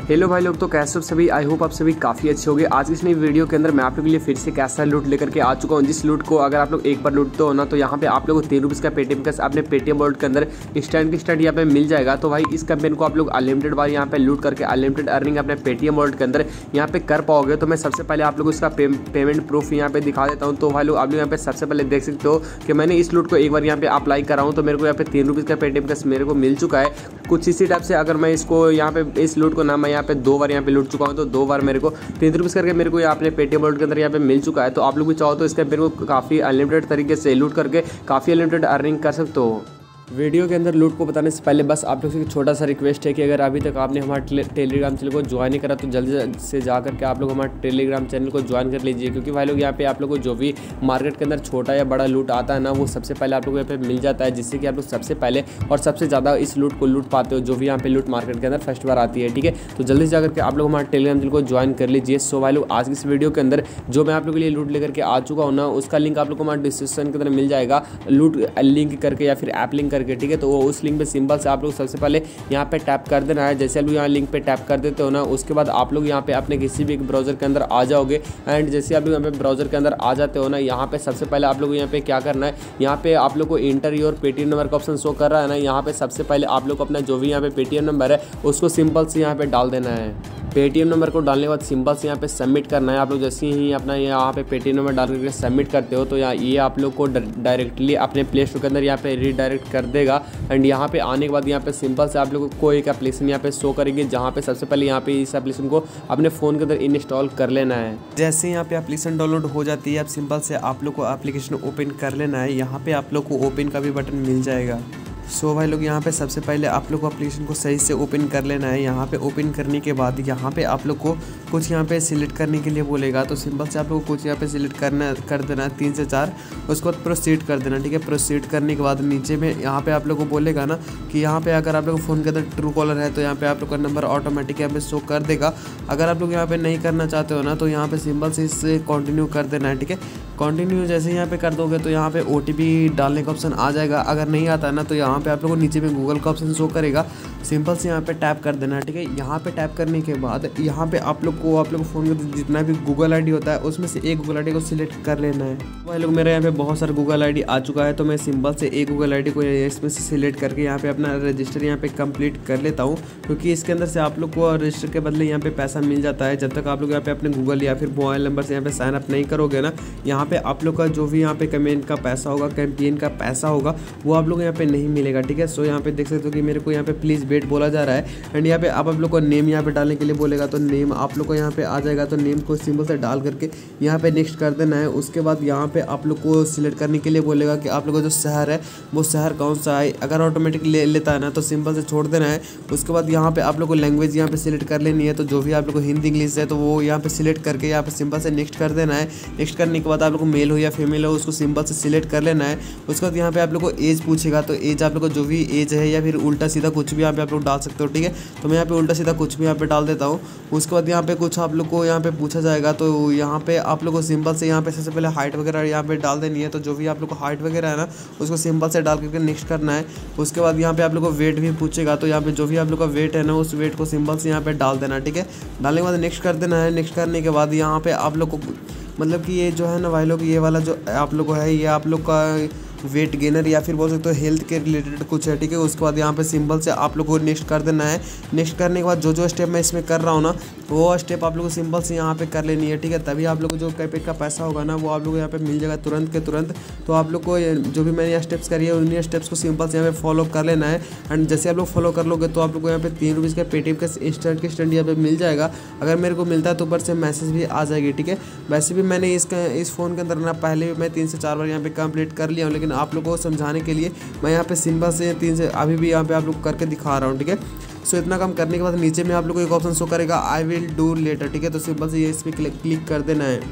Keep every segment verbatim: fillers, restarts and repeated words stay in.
Hello भाई लोग, तो कैसे हो सभी। आई होप आप सभी काफ़ी अच्छे होंगे। आज की इस नई वीडियो के अंदर मैं आप लोगों के लिए फिर से कैसा लूट लेकर के आ चुका हूँ, जिस लूट को अगर आप लोग एक बार लूटते हो ना तो यहाँ पे आप लोगों को तीन रुपीज़ का पेटीएम का अपने पेटीएम वॉलेट के अंदर इंस्टेंट की स्टैंड यहाँ पे मिल जाएगा। तो भाई इस कैंपेन को आप लोग अनलिमिटेड बार यहाँ पे लूट करके अनलिमिटेड अर्निंग अपने पेटीएम वॉलेट के अंदर यहाँ पे कर पाओगे। तो मैं सबसे पहले आप लोग इसका पेमेंट प्रूफ यहाँ पे दिखा देता हूँ। तो भाई लोग आप लोग यहाँ पे सबसे पहले देख सकते हो कि मैंने इस लूट को एक बार यहाँ पे अप्लाई करा हूँ, तो मेरे को यहाँ पे तीन रुपीज़ का पेटीएम का मेरे को मिल चुका है। कुछ इसी टाइप से अगर मैं इसको यहाँ पे इस लूट को ना मैं यहाँ पे दो बार यहाँ पे लूट चुका हूँ, तो दो बार मेरे को तीन रुपीज़ करके मेरे को यहाँ अपने पेटीएम वॉलेट के अंदर यहाँ पे मिल चुका है। तो आप लोग भी चाहो तो इसका मेरे को काफ़ी अनलिमिटेड तरीके से लूट करके काफ़ी अनलिमिटेड अर्निंग कर सकते हो। वीडियो के अंदर लूट को बताने से पहले बस आप लोग से एक छोटा सा रिक्वेस्ट है कि अगर अभी तक आपने हमारे टेलीग्राम चैनल को ज्वाइन नहीं करा तो जल्दी से जा करके आप लोग हमारे टेलीग्राम चैनल को ज्वाइन कर लीजिए, क्योंकि भाई लोग यहाँ पे आप लोग को जो भी मार्केट के अंदर छोटा या बड़ा लूट आता है ना, वो सबसे पहले आप लोग यहाँ पे मिल जाता है, जिससे कि आप लोग सबसे पहले और सबसे ज़्यादा इस लूट को लूट पाते हो, जो भी यहाँ पे लूट मार्केट के अंदर फर्स्ट बार आती है। ठीक है, तो जल्दी से जाकर के आप लोग हमारे टेलीग्राम चैनल को ज्वाइन कर लीजिए। सो भाई लोग आज की इस वीडियो के अंदर जो मैं आप लोग के लिए लूट लेकर के आ चुका हूँ ना, उसका लिंक आप लोग को हमारे डिस्क्रिप्शन के अंदर मिल जाएगा, लूट लिंक करके या फिर ऐप लिंक करके। ठीक है, तो वो लिंक पे सिंबल से आप लोग सबसे पहले यहाँ पे टैप कर देना है। जैसे आप लोग यहाँ लिंक पे टैप कर देते हो ना, उसके बाद आप लोग यहाँ पे अपने किसी भी एक ब्राउजर के अंदर आ जाओगे। एंड जैसे आप लोग यहाँ पे ब्राउजर के अंदर आ जाते हो ना, यहाँ पे सबसे पहले आप लोग यहाँ पे क्या करना है, यहाँ पे आप लोग को इंटर योर पेटीएम नंबर का ऑप्शन शो कर रहा है ना, यहाँ पे सबसे पहले आप लोग को अपना जो भी यहाँ पे पेटीएम नंबर है उसको सिंपल से यहाँ पे डाल देना है। पेटीएम नंबर को डालने के बाद सिंपल से यहाँ पे सबमिट करना है। आप लोग जैसे ही अपना यहाँ पे पेटीएम नंबर डाल करके सबमिट करते हो तो यहाँ ये आप लोग को डायरेक्टली अपने प्ले स्टोर के अंदर यहाँ पे रीडायरेक्ट कर देगा। एंड यहाँ पे आने के बाद यहाँ पे सिंपल से आप लोगों को एक एप्लीकेशन यहाँ पे शो करेंगे, जहाँ पे सबसे पहले यहाँ पे इस एप्लीकेशन को अपने फ़ोन के अंदर इंस्टॉल कर लेना है। जैसे यहाँ पे एप्लीकेशन डाउनलोड हो जाती है, अब सिंपल से आप लोग को एप्लीकेशन ओपन कर लेना है। यहाँ पे आप लोग को ओपन का भी बटन मिल जाएगा। सो so, भाई लोग यहाँ पे सबसे पहले आप लोग को एप्लीकेशन को सही से ओपन कर लेना है। यहाँ पे ओपन करने के बाद यहाँ पे आप लोग को कुछ यहाँ पे सिलेक्ट करने के लिए बोलेगा, तो सिंपल से आप लोग को कुछ यहाँ पे सिलेक्ट करना कर देना है, तीन से चार। उसके बाद प्रोसीड कर देना। ठीक है, प्रोसीड करने के बाद नीचे में यहाँ पे आप लोग को बोलेगा ना कि यहाँ पे अगर आप लोग फ़ोन के अंदर ट्रू कॉलर है तो यहाँ पे आप लोग का नंबर ऑटोमेटिक यहाँ पे शो कर देगा। अगर आप लोग यहाँ पे नहीं करना चाहते हो ना तो यहाँ पे सिंपल से इससे कंटिन्यू कर देना है। ठीक है, कंटिन्यू जैसे यहाँ पे कर दोगे तो यहाँ पे ओटीपी डालने का ऑप्शन आ जाएगा। अगर नहीं आता है ना तो यहाँ पे आप लोगों को नीचे में गूगल का ऑप्शन शो करेगा, सिंपल से यहाँ पे टैप कर देना है। ठीक है, यहाँ पे टैप करने के बाद यहाँ पे आप लोग को आप लोग फ़ोन में जितना भी गूगल आईडी होता है उसमें से एक गूगल आईडी को सिलेक्ट कर लेना है। भाई लोग मेरे यहाँ पे बहुत सारा गूगल आईडी आ चुका है, तो मैं सिंपल से एक गूगल आईडी को इसमें से सिलेक्ट करके यहाँ पे अपना रजिस्टर यहाँ पे कंप्लीट कर लेता हूँ, क्योंकि इसके अंदर से आप लोग को रजिस्टर के बदले यहाँ पे पैसा मिल जाता है। जब तक आप लोग यहाँ पे अपने गूगल या फिर मोबाइल नंबर से यहाँ पे साइन अप नहीं करोगे ना, यहाँ पे आप लोग का जो भी यहाँ पे कमेंट का पैसा होगा, कैंपेन का पैसा होगा, वो आप लोग यहाँ पे नहीं मिलेगा। ठीक है, सो यहाँ पे देख सकते हो कि मेरे को यहाँ पे प्लीज़ वेट बोला जा रहा है। एंड यहाँ पे आप आप लोग को नेम यहाँ पे डालने के लिए बोलेगा, तो नेम आप लोग को यहाँ पे आ जाएगा, तो नेम को सिंपल से डाल करके यहाँ पे नेक्स्ट कर देना है। उसके बाद यहाँ पे आप लोग को सिलेक्ट करने के लिए बोलेगा कि आप लोग का जो शहर है वो शहर कौन सा है। अगर ऑटोमेटिक ले लेता है ना तो सिंपल से छोड़ देना है। उसके बाद यहाँ पे आप लोग को लैंग्वेज यहाँ पे सिलेक्ट कर लेनी है, तो जो भी आप लोग को हिंदी इंग्लिश है तो वो यहाँ पे सिलेक्ट करके यहाँ पे सिंपल से नेक्स्ट कर देना है। नेक्स्ट करने के बाद आप लोग को मेल हो या फीमेल हो उसको सिंपल से सिलेक्ट कर लेना है। उसके बाद यहाँ पे आप लोग को एज पूछेगा, तो एज आप लोग को जो भी एज है या फिर उल्टा सीधा कुछ भी यहाँ पे आप लोग डाल सकते हो। ठीक है, तो मैं यहाँ पे उल्टा सीधा कुछ भी यहाँ पे डाल देता हूँ। उसके बाद यहाँ पे कुछ आप लोग को यहाँ पे पूछा जाएगा, तो यहाँ पे आप लोग को सिंपल से यहाँ पे सबसे पहले हाइट वगैरह यहाँ पे डाल देनी है। तो जो भी आप लोग को हाइट वगैरह है ना उसको सिंपल से डाल करके नेक्स्ट करना है। उसके बाद यहाँ पे आप लोग को वेट भी पूछेगा, तो यहाँ पे जो भी आप लोग का वेट है ना उस वेट को सिंपल से यहाँ पे डाल देना। ठीक है, डालने के बाद नेक्स्ट कर देना है। नेक्स्ट करने के बाद यहाँ पे आप लोग को मतलब कि ये जो है ना भाई लोग, ये वाला जो आप लोग को है ये आप लोग का वेट गेनर या फिर बोल सकते हो हेल्थ के रिलेटेड कुछ है। ठीक है, उसके बाद यहाँ पे सिंपल से आप लोग को नेक्स्ट कर देना है। नेक्स्ट करने के बाद जो जो स्टेप मैं इसमें कर रहा हूँ ना वो स्टेप आप लोग को सिंपल से यहाँ पे कर लेनी है। ठीक है, तभी आप लोग को जो कैपेट का पैसा होगा ना वो आप लोग को यहाँ पे मिल जाएगा तुरंत के तुरंत। तो आप लोग को जो भी मैंने यहाँ स्टेप्स करी है उन्हीं स्टेप्स को सिंपल से यहाँ पे फॉलो कर लेना है। एंड जैसे आप लोग फॉलो कर लोगे तो आप लोग को यहाँ पे तीन रुपीज़ का पेटीएम का इंस्टेंट के स्टैंड यहाँ पे मिल जाएगा। अगर मेरे को मिलता है तो ऊपर से मैसेज भी आ जाएगी। ठीक है, वैसे भी मैंने इसका इस फ़ोन के अंदर ना पहले भी मैं तीन से चार बार यहाँ पे कंप्लीट कर लिया हूँ, लेकिन आप लोग को समझाने के लिए मैं यहाँ पे सिंपल से तीन से अभी भी यहाँ पे आप लोग करके दिखा रहा हूँ। ठीक है, सो इतना काम करने के बाद नीचे में आप लोग को एक ऑप्शन शो करेगा आई विल डू लेटर। ठीक है, तो सिंपल से ये इस पर क्लिक कर देना है।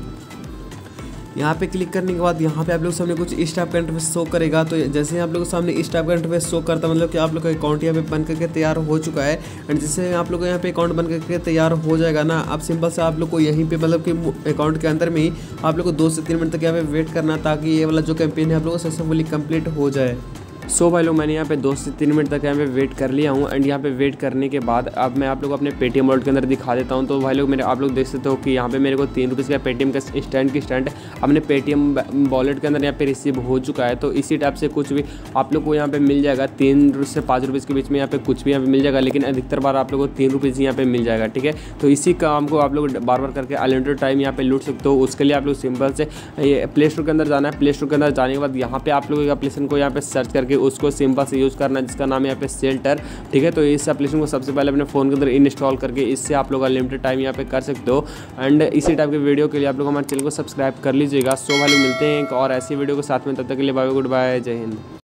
यहाँ पे क्लिक करने के बाद यहाँ पे आप लोग सामने कुछ इस टाइप का इंटरफेस शो करेगा। तो जैसे ही आप लोग सामने इस टाइप का इंटरफेस शो करता है मतलब कि आप लोग का अकाउंट यहाँ पे बन करके तैयार हो चुका है। एंड जैसे आप लोग का यहाँ पे अकाउंट बन करके तैयार हो जाएगा ना, अब सिंपल से आप लोग को यहीं पे मतलब कि अकाउंट के अंदर में ही आप लोग को दो से तीन मिनट तक यहाँ पे वेट करना, ताकि ये वाला जो कैंपेन है आप लोग को सक्सेसफुली कंप्लीट हो जाए। सो भाई लोग मैंने यहाँ पे दो से तीन मिनट तक यहाँ पे वेट कर लिया हूँ एंड यहाँ पे वेट करने के बाद अब मैं आप लोग को अपने पेटीएम वॉलेट के अंदर दिखा देता हूँ। तो भाई लोग मेरे आप लोग देख सकते हो कि यहाँ पे मेरे को तीन रुपीज़ का पेटीएम का स्टैंड की स्टैंड अपने पेटीएम वॉलेट के अंदर यहाँ पे रिसीव हो चुका है। तो इसी टाइप से कुछ भी आप लोग को यहाँ पे मिल जाएगा, तीन से पाँच रुपीज़ के बीच में यहाँ पे कुछ भी यहाँ पे मिल जाएगा, लेकिन अधिकतर बार आप लोग को तीन रुपीज़ यहाँ पे मिल जाएगा। ठीक है, तो इसी काम को आप लोग बार बार करके अनलिमिटेड टाइम यहाँ पे लूट सकते हो। उसके लिए आप लोग सिंपल से ये प्ले स्टोर के अंदर जाना है। प्ले स्टोर के अंदर जाने के बाद यहाँ पे आप लोग एक एप्लीकेशन को यहाँ पे सर्च करके उसको सिंपल से यूज़ करना है, जिसका नाम है यहाँ पे शेल्टर। ठीक है, तो इस एप्लीकेशन को सबसे पहले अपने फ़ोन के अंदर इंस्टॉल करके इससे आप लोग अनलिमिटेड टाइम यहाँ पे कर सकते हो। एंड इसी टाइप के वीडियो के लिए आप लोग हमारे चैनल को सब्सक्राइब कर लीजिएगा। सो भाई लोग मिलते हैं एक और ऐसी वीडियो के साथ में, तब तक के लिए बाय, गुड बाय, जय हिंद।